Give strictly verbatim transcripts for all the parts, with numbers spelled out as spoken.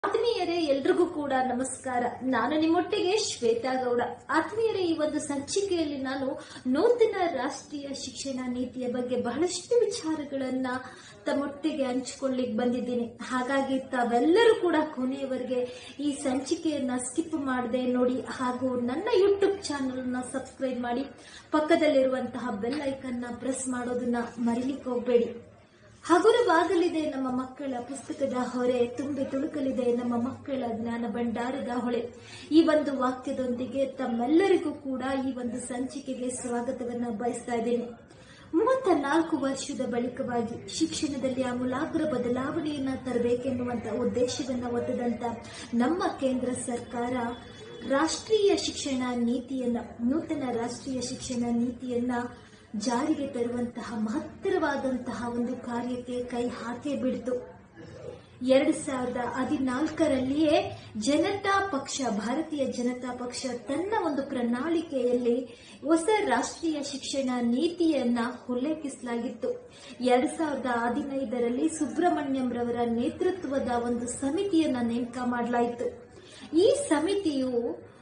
ಆತ್ಮೀಯರೇ, ಎಲ್ರಿಗೂ ಕೂಡ ನಮಸ್ಕಾರ. ನಾನು ನಿಮ್ಮೊಟ್ಟಿಗೆ ಶ್ವೇತಾ ಗೌಡ. ಆತ್ಮೀಯರೇ, ಈ ಒಂದು ಸಂಚಿಕೆಯಲ್ಲಿ ನಾನು ನೂತನ ರಾಷ್ಟ್ರೀಯ ಶಿಕ್ಷಣ ನೀತಿಯ ಬಗ್ಗೆ ಬಹಳಷ್ಟು ವಿಚಾರಗಳನ್ನ ತಮ್ಮೊಟ್ಟಿಗೆ ಹಂಚಿಕೊಳ್ಳಿಕ್ ಬಂದಿದ್ದೀನಿ. ಹಾಗಾಗಿ ತಾವೆಲ್ಲರೂ ಕೂಡ ಕೊನೆಯವರೆಗೆ ಈ ಸಂಚಿಕೆಯನ್ನ ಸ್ಕಿಪ್ ಮಾಡದೆ ನೋಡಿ, ಹಾಗೂ ನನ್ನ ಯೂಟ್ಯೂಬ್ ಚಾನೆಲ್ ನ ಸಬ್ಸ್ಕ್ರೈಬ್ ಮಾಡಿ ಪಕ್ಕದಲ್ಲಿರುವಂತಹ ಬೆಲ್ ಐಕನ್ ನ ಪ್ರೆಸ್ ಮಾಡೋದನ್ನ ಮರಿಲಿಕ್ಕೆ ಹೋಗ್ಬೇಡಿ. ಹಗುರವಾಗಲಿದೆ ನಮ್ಮ ಮಕ್ಕಳ ಪುಸ್ತಕದ ಹೊರೆ, ತುಂಬಿ ತುಳುಕಲಿದೆ ನಮ್ಮ ಮಕ್ಕಳ ಜ್ಞಾನ ಭಂಡಾರದ ಹೊಳೆ. ಈ ಒಂದು ವಾಕ್ಯದೊಂದಿಗೆ ತಮ್ಮೆಲ್ಲರಿಗೂ ಕೂಡ ಈ ಒಂದು ಸಂಚಿಕೆಗೆ ಸ್ವಾಗತವನ್ನ ಬಯಸ್ತಾ ಇದ್ದೇನೆ. ಮೂವತ್ತ ನಾಲ್ಕು ವರ್ಷದ ಬಳಿಕವಾಗಿ ಶಿಕ್ಷಣದಲ್ಲಿ ಆಮೂಲಾಗ್ರ ಬದಲಾವಣೆಯನ್ನ ತರಬೇಕೆನ್ನುವಂತ ಉದ್ದೇಶವನ್ನ ಹೊತ್ತದಂತ ನಮ್ಮ ಕೇಂದ್ರ ಸರ್ಕಾರ ರಾಷ್ಟ್ರೀಯ ಶಿಕ್ಷಣ ನೀತಿಯನ್ನ ನೂತನ ರಾಷ್ಟ್ರೀಯ ಶಿಕ್ಷಣ ನೀತಿಯನ್ನ ಜಾರಿಗೆ ತರುವಂತಹ ಮಹತ್ತರವಾದಂತಹ ಒಂದು ಕಾರ್ಯಕ್ಕೆ ಕೈ ಹಾಕೇ ಬಿಡ್ತು. ಎರಡ್ ಸಾವಿರದ ಹದಿನಾಲ್ಕರಲ್ಲಿಯೇ ಜನತಾ ಪಕ್ಷ ಭಾರತೀಯ ಜನತಾ ಪಕ್ಷ ತನ್ನ ಒಂದು ಪ್ರಣಾಳಿಕೆಯಲ್ಲಿ ಹೊಸ ರಾಷ್ಟ್ರೀಯ ಶಿಕ್ಷಣ ನೀತಿಯನ್ನ ಉಲ್ಲೇಖಿಸಲಾಗಿತ್ತು. ಎರಡ್ ಸಾವಿರದ ಹದಿನೈದರಲ್ಲಿ ಸುಬ್ರಹ್ಮಣ್ಯಂ ರವರ ನೇತೃತ್ವದ ಒಂದು ಸಮಿತಿಯನ್ನ ನೇಮಕ ಮಾಡಲಾಯಿತು. ಈ ಸಮಿತಿಯು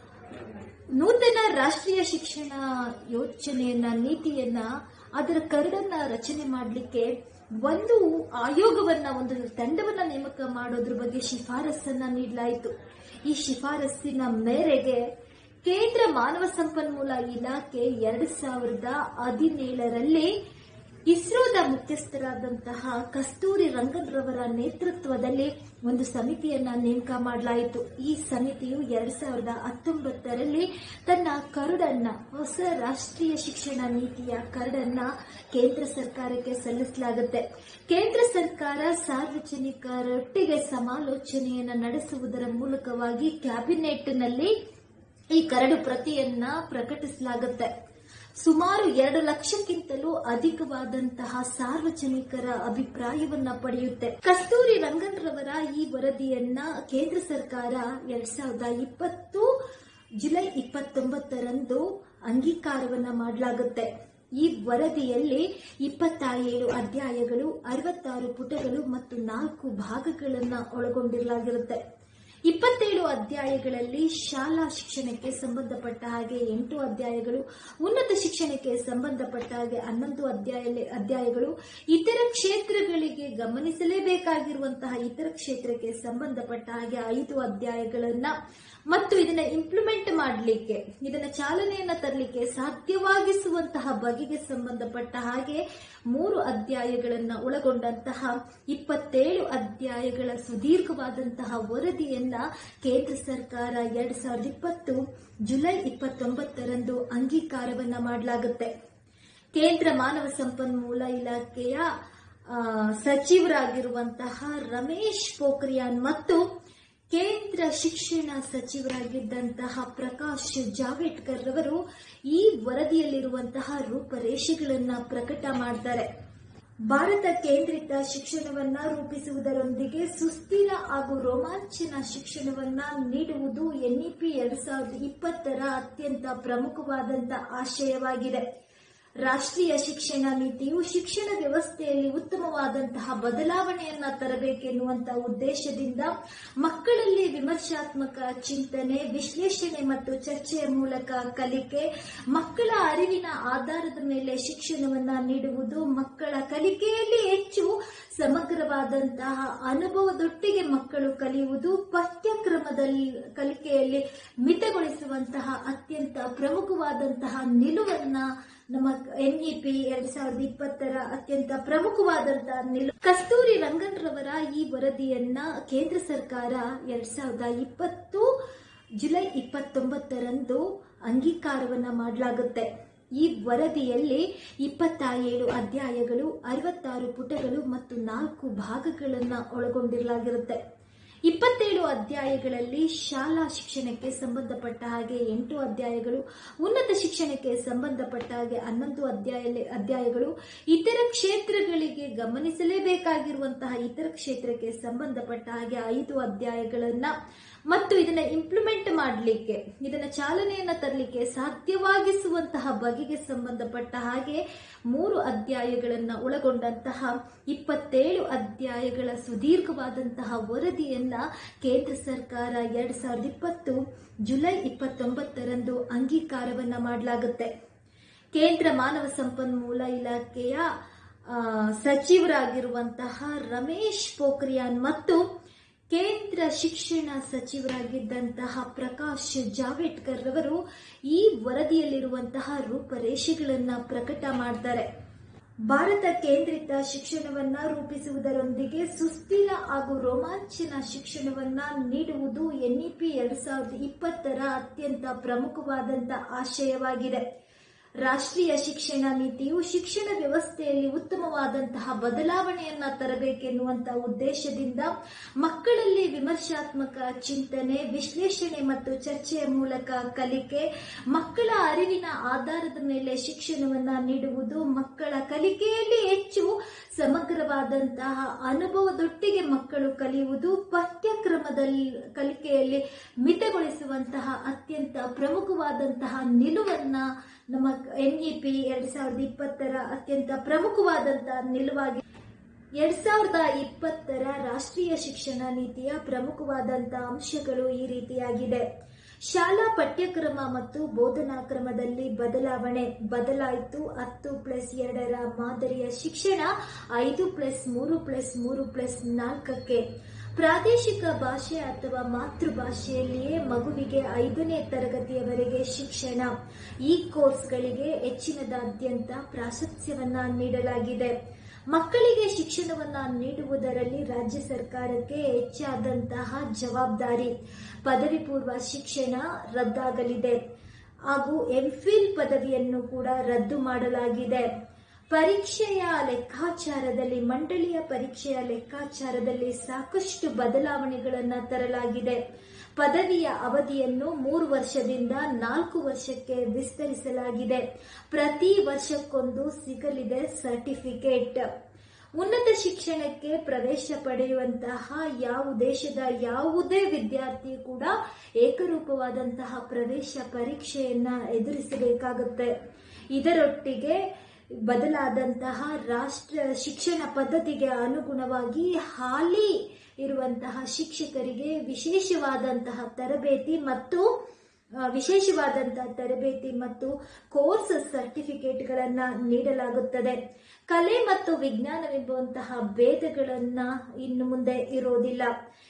ನೂತನ ರಾಷ್ಟ್ರೀಯ ಶಿಕ್ಷಣ ಯೋಜನೆಯನ್ನ ನೀತಿಯನ್ನ ಅದರ ಕರಡನ್ನ ರಚನೆ ಮಾಡಲಿಕ್ಕೆ ಒಂದು ಆಯೋಗವನ್ನ ಒಂದು ತಂಡವನ್ನ ನೇಮಕ ಮಾಡೋದ್ರ ಬಗ್ಗೆ ಶಿಫಾರಸನ್ನ ನೀಡಲಾಯಿತು. ಈ ಶಿಫಾರಸ್ಸಿನ ಮೇರೆಗೆ ಕೇಂದ್ರ ಮಾನವ ಸಂಪನ್ಮೂಲ ಇಲಾಖೆ ಎರಡ್ ಸಾವಿರದ ಹದಿನೇಳರಲ್ಲಿ ಇಸ್ರೋದ ಮುಖ್ಯಸ್ಥರಾದಂತಹ ಕಸ್ತೂರಿ ರಂಗನ್ ರವರ ನೇತೃತ್ವದಲ್ಲಿ ಒಂದು ಸಮಿತಿಯನ್ನ ನೇಮಕ ಮಾಡಲಾಯಿತು. ಈ ಸಮಿತಿಯು ಎರಡ್ ಸಾವಿರದ ಹತ್ತೊಂಬತ್ತರಲ್ಲಿ ತನ್ನ ಕರಡನ್ನ ಹೊಸ ರಾಷ್ಟ್ರೀಯ ಶಿಕ್ಷಣ ನೀತಿಯ ಕರಡನ್ನ ಕೇಂದ್ರ ಸರ್ಕಾರಕ್ಕೆ ಸಲ್ಲಿಸಲಾಗುತ್ತೆ. ಕೇಂದ್ರ ಸರ್ಕಾರ ಸಾರ್ವಜನಿಕರೊಟ್ಟಿಗೆ ಸಮಾಲೋಚನೆಯನ್ನ ನಡೆಸುವುದರ ಮೂಲಕವಾಗಿ ಕ್ಯಾಬಿನೆಟ್ನಲ್ಲಿ ಈ ಕರಡು ಪ್ರತಿಯನ್ನ ಪ್ರಕಟಿಸಲಾಗುತ್ತೆ. ಸುಮಾರು ಎರಡು ಲಕ್ಷಕ್ಕಿಂತಲೂ ಅಧಿಕವಾದಂತಹ ಸಾರ್ವಜನಿಕರ ಅಭಿಪ್ರಾಯವನ್ನ ಪಡೆಯುತ್ತೆ. ಕಸ್ತೂರಿ ರಂಗನ್ ರವರ ಈ ವರದಿಯನ್ನ ಕೇಂದ್ರ ಸರ್ಕಾರ ಎರಡ್ ಸಾವಿರದ ಇಪ್ಪತ್ತು ಜುಲೈ ಇಪ್ಪತ್ತೊಂಬತ್ತರಂದು ಅಂಗೀಕಾರವನ್ನ ಮಾಡಲಾಗುತ್ತೆ. ಈ ವರದಿಯಲ್ಲಿ ಇಪ್ಪತ್ತೇಳು ಅಧ್ಯಾಯಗಳು, ಅರವತ್ತಾರು ಪುಟಗಳು ಮತ್ತು ನಾಲ್ಕು ಭಾಗಗಳನ್ನ ಒಳಗೊಂಡಿರಲಾಗಿರುತ್ತೆ. ಇಪ್ಪತ್ತೇಳು ಅಧ್ಯಾಯಗಳಲ್ಲಿ ಶಾಲಾ ಶಿಕ್ಷಣಕ್ಕೆ ಸಂಬಂಧಪಟ್ಟ ಹಾಗೆ ಎಂಟು ಅಧ್ಯಾಯಗಳು, ಉನ್ನತ ಶಿಕ್ಷಣಕ್ಕೆ ಸಂಬಂಧಪಟ್ಟ ಹಾಗೆ ಹನ್ನೊಂದು ಅಧ್ಯಾಯ ಅಧ್ಯಾಯಗಳು ಇತರ ಕ್ಷೇತ್ರಗಳಿಗೆ ಗಮನಿಸಲೇಬೇಕಾಗಿರುವಂತಹ ಇತರ ಕ್ಷೇತ್ರಕ್ಕೆ ಸಂಬಂಧಪಟ್ಟ ಹಾಗೆ ಐದು ಅಧ್ಯಾಯಗಳನ್ನ ಮತ್ತು ಇದನ್ನ ಇಂಪ್ಲಿಮೆಂಟ್ ಮಾಡಲಿಕ್ಕೆ ಇದನ್ನ ಚಾಲನೆಯನ್ನ ತರಲಿಕ್ಕೆ ಸಾಧ್ಯವಾಗಿಸುವಂತಹ ಬಗೆಗೆ ಸಂಬಂಧಪಟ್ಟ ಹಾಗೆ ಮೂರು ಅಧ್ಯಾಯಗಳನ್ನ ಒಳಗೊಂಡಂತಹ ಇಪ್ಪತ್ತೇಳು ಅಧ್ಯಾಯಗಳ ಸುದೀರ್ಘವಾದಂತಹ ವರದಿಯನ್ನ ಕೇಂದ್ರ ಸರ್ಕಾರ ಎರಡ್ ಸಾವಿರದ ಇಪ್ಪತ್ತು ಜುಲೈ ಇಪ್ಪತ್ತೊಂಬತ್ತರಂದು ಅಂಗೀಕಾರವನ್ನ ಮಾಡಲಾಗುತ್ತೆ. ಕೇಂದ್ರ ಮಾನವ ಸಂಪನ್ಮೂಲ ಇಲಾಖೆಯ ಸಚಿವರಾಗಿರುವಂತಹ ರಮೇಶ್ ಪೋಖ್ರಿಯಾಲ್ ಮತ್ತು ಕೇಂದ್ರ ಶಿಕ್ಷಣ ಸಚಿವರಾಗಿದ್ದಂತಹ ಪ್ರಕಾಶ್ ಜಾವಡೇಕರ್ ರವರು ಈ ವರದಿಯಲ್ಲಿರುವಂತಹ ರೂಪರೇಷೆಗಳನ್ನ ಪ್ರಕಟ ಮಾಡ್ತಾರೆ. ಭಾರತ ಕೇಂದ್ರಿತ ಶಿಕ್ಷಣವನ್ನ ರೂಪಿಸುವುದರೊಂದಿಗೆ ಸುಸ್ಥಿರ ಹಾಗೂ ರೋಮಾಂಚನ ಶಿಕ್ಷಣವನ್ನ ನೀಡುವುದು ಎನ್ಇಪಿ ಎರಡ್ ಸಾವಿರದ ಇಪ್ಪತ್ತರ ಅತ್ಯಂತ ಪ್ರಮುಖವಾದಂತಹ ಆಶಯವಾಗಿದೆ. ರಾಷ್ಟ್ರೀಯ ಶಿಕ್ಷಣ ನೀತಿಯು ಶಿಕ್ಷಣ ವ್ಯವಸ್ಥೆಯಲ್ಲಿ ಉತ್ತಮವಾದಂತಹ ಬದಲಾವಣೆಯನ್ನ ತರಬೇಕೆನ್ನುವಂತಹ ಉದ್ದೇಶದಿಂದ ಮಕ್ಕಳಲ್ಲಿ ವಿಮರ್ಶಾತ್ಮಕ ಚಿಂತನೆ, ವಿಶ್ಲೇಷಣೆ ಮತ್ತು ಚರ್ಚೆಯ ಮೂಲಕ ಕಲಿಕೆ, ಮಕ್ಕಳ ಅರಿವಿನ ಆಧಾರದ ಮೇಲೆ ಶಿಕ್ಷಣವನ್ನ ನೀಡುವುದು, ಮಕ್ಕಳ ಕಲಿಕೆಯಲ್ಲಿ ಹೆಚ್ಚು ಸಮಗ್ರವಾದಂತಹ ಅನುಭವದೊಟ್ಟಿಗೆ ಮಕ್ಕಳು ಕಲಿಯುವುದು, ಪಠ್ಯಕ್ರಮದಲ್ಲಿ ಕಲಿಕೆಯಲ್ಲಿ ಮಿತಗೊಳಿಸುವಂತಹ ಅತ್ಯಂತ ಪ್ರಮುಖವಾದಂತಹ ನಿಲುವನ್ನ ನಮ್ಮ ಎನ್ಇಪಿ ಎರಡ್ ಸಾವಿರದ ಇಪ್ಪತ್ತರ ಅತ್ಯಂತ ಪ್ರಮುಖವಾದಂತಹ ನಿಲುವು. ಕಸ್ತೂರಿ ರಂಗನ್ ರವರ ಈ ವರದಿಯನ್ನ ಕೇಂದ್ರ ಸರ್ಕಾರ ಎರಡ್ ಸಾವಿರದ ಇಪ್ಪತ್ತು ಜುಲೈ ಇಪ್ಪತ್ತೊಂಬತ್ತರಂದು ಅಂಗೀಕಾರವನ್ನ ಮಾಡಲಾಗುತ್ತೆ. ಈ ವರದಿಯಲ್ಲಿ ಇಪ್ಪತ್ತೇಳು ಅಧ್ಯಾಯಗಳು, ಅರವತ್ತಾರು ಪುಟಗಳು ಮತ್ತು ನಾಲ್ಕು ಭಾಗಗಳನ್ನ ಒಳಗೊಂಡಿರಲಾಗಿರುತ್ತೆ. ಇಪ್ಪತ್ತೇಳು ಅಧ್ಯಾಯಗಳಲ್ಲಿ ಶಾಲಾ ಶಿಕ್ಷಣಕ್ಕೆ ಸಂಬಂಧಪಟ್ಟ ಹಾಗೆ ಎಂಟು ಅಧ್ಯಾಯಗಳು, ಉನ್ನತ ಶಿಕ್ಷಣಕ್ಕೆ ಸಂಬಂಧಪಟ್ಟ ಹಾಗೆ ಹನ್ನೊಂದು ಅಧ್ಯಾಯ ಅಧ್ಯಾಯಗಳು ಇತರ ಕ್ಷೇತ್ರಗಳಿಗೆ ಗಮನಿಸಲೇಬೇಕಾಗಿರುವಂತಹ ಇತರ ಕ್ಷೇತ್ರಕ್ಕೆ ಸಂಬಂಧಪಟ್ಟ ಹಾಗೆ ಐದು ಅಧ್ಯಾಯಗಳನ್ನ ಮತ್ತು ಇದನ್ನ ಇಂಪ್ಲಿಮೆಂಟ್ ಮಾಡಲಿಕ್ಕೆ ಇದನ್ನ ಚಾಲನೆಯನ್ನ ತರಲಿಕ್ಕೆ ಸಾಧ್ಯವಾಗಿಸುವಂತಹ ಬಗೆಗೆ ಸಂಬಂಧಪಟ್ಟ ಹಾಗೆ ಮೂರು ಅಧ್ಯಾಯಗಳನ್ನ ಒಳಗೊಂಡಂತಹ ಇಪ್ಪತ್ತೇಳು ಅಧ್ಯಾಯಗಳ ಸುದೀರ್ಘವಾದಂತಹ ವರದಿಯನ್ನ ಕೇಂದ್ರ ಕೇಂದ್ರ ಸರ್ಕಾರ ಎರಡ್ ಸಾವಿರದ ಇಪ್ಪತ್ತು ಜುಲೈ ಇಪ್ಪತ್ತೊಂಬತ್ತರಂದು ಅಂಗೀಕಾರವನ್ನ ಮಾಡಲಾಗುತ್ತೆ. ಕೇಂದ್ರ ಮಾನವ ಸಂಪನ್ಮೂಲ ಇಲಾಖೆಯ ಸಚಿವರಾಗಿರುವಂತಹ ರಮೇಶ್ ಪೋಖ್ರಿಯಾಲ್ ಮತ್ತು ಕೇಂದ್ರ ಶಿಕ್ಷಣ ಸಚಿವರಾಗಿದ್ದಂತಹ ಪ್ರಕಾಶ್ ಜಾವಡೇಕರ್ ರವರು ಈ ವರದಿಯಲ್ಲಿರುವಂತಹ ರೂಪರೇಷೆಗಳನ್ನ ಪ್ರಕಟ ಮಾಡ್ತಾರೆ. ಭಾರತ ಕೇಂದ್ರಿತ ಶಿಕ್ಷಣವನ್ನ ರೂಪಿಸುವುದರೊಂದಿಗೆ ಸುಸ್ಥಿರ ಹಾಗೂ ರೋಮಾಂಚನ ಶಿಕ್ಷಣವನ್ನ ನೀಡುವುದು ಎನ್ಇಪಿ ಎರಡ್ ಸಾವಿರದ ಇಪ್ಪತ್ತರ ಅತ್ಯಂತ ಪ್ರಮುಖವಾದಂತಹ ಆಶಯವಾಗಿದೆ. ರಾಷ್ಟ್ರೀಯ ಶಿಕ್ಷಣ ನೀತಿಯು ಶಿಕ್ಷಣ ವ್ಯವಸ್ಥೆಯಲ್ಲಿ ಉತ್ತಮವಾದಂತಹ ಬದಲಾವಣೆಯನ್ನ ತರಬೇಕೆನ್ನುವಂತಹ ಉದ್ದೇಶದಿಂದ ಮಕ್ಕಳಲ್ಲಿ ವಿಮರ್ಶಾತ್ಮಕ ಚಿಂತನೆ, ವಿಶ್ಲೇಷಣೆ ಮತ್ತು ಚರ್ಚೆಯ ಮೂಲಕ ಕಲಿಕೆ, ಮಕ್ಕಳ ಅರಿವಿನ ಆಧಾರದ ಮೇಲೆ ಶಿಕ್ಷಣವನ್ನ ನೀಡುವುದು, ಮಕ್ಕಳ ಕಲಿಕೆಯಲ್ಲಿ ಹೆಚ್ಚು ಸಮಗ್ರವಾದಂತಹ ಅನುಭವದೊಟ್ಟಿಗೆ ಮಕ್ಕಳು ಕಲಿಯುವುದು, ಪಠ್ಯಕ್ರಮದಲ್ಲಿ ಕಲಿಕೆಯಲ್ಲಿ ಮಿತಗೊಳಿಸುವಂತಹ ಅತ್ಯಂತ ಪ್ರಮುಖವಾದಂತಹ ನಿಲುವನ್ನ ನಮ್ಮ ಎನ್ಇಪಿ ಎರಡ್ ಸಾವಿರದ ಇಪ್ಪತ್ತರ ಅತ್ಯಂತ ಪ್ರಮುಖವಾದಂತಹ ನಿಲುವಾಗಿ ಎರಡ್ ಸಾವಿರದ ಇಪ್ಪತ್ತರ ರಾಷ್ಟ್ರೀಯ ಶಿಕ್ಷಣ ನೀತಿಯ ಪ್ರಮುಖವಾದಂತಹ ಅಂಶಗಳು ಈ ರೀತಿಯಾಗಿದೆ. ಶಾಲಾ ಪಠ್ಯಕ್ರಮ ಮತ್ತು ಬೋಧನಾ ಕ್ರಮದಲ್ಲಿ ಬದಲಾವಣೆ ಬದಲಾಯಿತು. ಹತ್ತು ಪ್ಲಸ್ ಎರಡರ ಮಾದರಿಯ ಶಿಕ್ಷಣ ಐದು ಪ್ಲಸ್ ಮೂರು ಪ್ಲಸ್ ಮೂರು ಪ್ಲಸ್ ನಾಲ್ಕಕ್ಕೆ ಪ್ರಾದೇಶಿಕ ಭಾಷೆ ಅಥವಾ ಮಾತೃಭಾಷೆಯಲ್ಲಿಯೇ ಮಗುವಿಗೆ ಐದನೇ ತರಗತಿಯವರೆಗೆ ಶಿಕ್ಷಣ. ಈ ಕೋರ್ಸ್ಗಳಿಗೆ ಹೆಚ್ಚಿನದಾದ್ಯಂತ ಪ್ರಾಶಸ್ತ್ಯವನ್ನ ನೀಡಲಾಗಿದೆ. ಮಕ್ಕಳಿಗೆ ಶಿಕ್ಷಣವನ್ನ ನೀಡುವುದರಲ್ಲಿ ರಾಜ್ಯ ಸರ್ಕಾರಕ್ಕೆ ಹೆಚ್ಚಾದಂತಹ ಜವಾಬ್ದಾರಿ. ಪದವಿ ಪೂರ್ವ ಶಿಕ್ಷಣ ರದ್ದಾಗಲಿದೆ ಹಾಗೂ ಎಂಫಿಲ್ ಪದವಿಯನ್ನು ಕೂಡ ರದ್ದು ಮಾಡಲಾಗಿದೆ. ಪರೀಕ್ಷೆಯ ಲೆಕ್ಕಾಚಾರದಲ್ಲಿ ಮಂಡಳಿಯ ಪರೀಕ್ಷೆಯ ಲೆಕ್ಕಾಚಾರದಲ್ಲಿ ಸಾಕಷ್ಟು ಬದಲಾವಣೆಗಳನ್ನು ತರಲಾಗಿದೆ. ಪದವಿಯ ಅವಧಿಯನ್ನು ಮೂರು ವರ್ಷದಿಂದ ನಾಲ್ಕು ವರ್ಷಕ್ಕೆ ವಿಸ್ತರಿಸಲಾಗಿದೆ. ಪ್ರತಿ ವರ್ಷಕ್ಕೊಂದು ಸಿಗಲಿದೆ ಸರ್ಟಿಫಿಕೇಟ್. ಉನ್ನತ ಶಿಕ್ಷಣಕ್ಕೆ ಪ್ರವೇಶ ಪಡೆಯುವಂತಹ ಯಾವ ದೇಶದ ಯಾವುದೇ ವಿದ್ಯಾರ್ಥಿ ಕೂಡ ಏಕರೂಪವಾದಂತಹ ಪ್ರವೇಶ ಪರೀಕ್ಷೆಯನ್ನ ಎದುರಿಸಬೇಕಾಗುತ್ತೆ. ಇದರೊಟ್ಟಿಗೆ ಬದಲಾದಂತಹ ರಾಷ್ಟ್ರ ಶಿಕ್ಷಣ ಪದ್ಧತಿಗೆ ಅನುಗುಣವಾಗಿ ಹಾಲಿ ಇರುವಂತಹ ಶಿಕ್ಷಕರಿಗೆ ವಿಶೇಷವಾದಂತಹ ತರಬೇತಿ ಮತ್ತು ವಿಶೇಷವಾದಂತಹ ತರಬೇತಿ ಮತ್ತು ಕೋರ್ಸ್ ಸರ್ಟಿಫಿಕೇಟ್ಗಳನ್ನ ನೀಡಲಾಗುತ್ತದೆ. ಕಲೆ ಮತ್ತು ವಿಜ್ಞಾನವೆಂಬುವಂತಹ ಭೇದಗಳನ್ನ ಇನ್ನು ಮುಂದೆ ಇರೋದಿಲ್ಲ.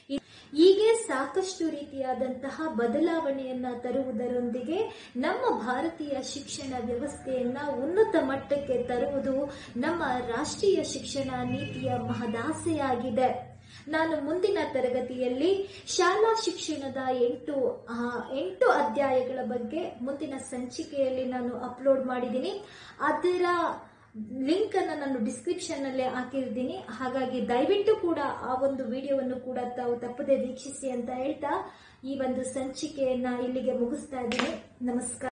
ಹೀಗೆ ಸಾಕಷ್ಟು ರೀತಿಯಾದಂತಹ ಬದಲಾವಣೆಯನ್ನ ತರುವುದರೊಂದಿಗೆ ನಮ್ಮ ಭಾರತೀಯ ಶಿಕ್ಷಣ ವ್ಯವಸ್ಥೆಯನ್ನ ಉನ್ನತ ಮಟ್ಟಕ್ಕೆ ತರುವುದು ನಮ್ಮ ರಾಷ್ಟ್ರೀಯ ಶಿಕ್ಷಣ ನೀತಿಯ ಮಹದಾಸೆಯಾಗಿದೆ. ನಾನು ಮುಂದಿನ ತರಗತಿಯಲ್ಲಿ ಶಾಲಾ ಶಿಕ್ಷಣದ ಎಂಟು ಎಂಟು ಅಧ್ಯಾಯಗಳ ಬಗ್ಗೆ ಮುಂದಿನ ಸಂಚಿಕೆಯಲ್ಲಿ ನಾನು ಅಪ್ಲೋಡ್ ಮಾಡಿದ್ದೀನಿ. ಅದರ ಲಿಂಕ್ ಅನ್ನು ನಾನು ಡಿಸ್ಕ್ರಿಪ್ಷನ್ ನಲ್ಲಿ ಹಾಕಿರ್ತೀನಿ. ಹಾಗಾಗಿ ದಯವಿಟ್ಟು ಕೂಡ ಆ ಒಂದು ವಿಡಿಯೋವನ್ನು ಕೂಡ ತಾವು ತಪ್ಪದೆ ವೀಕ್ಷಿಸಿ ಅಂತ ಹೇಳ್ತಾ ಈ ಒಂದು ಸಂಚಿಕೆಯನ್ನ ಇಲ್ಲಿಗೆ ಮುಗಿಸ್ತಾ ಇದ್ದೀನಿ. ನಮಸ್ಕಾರ.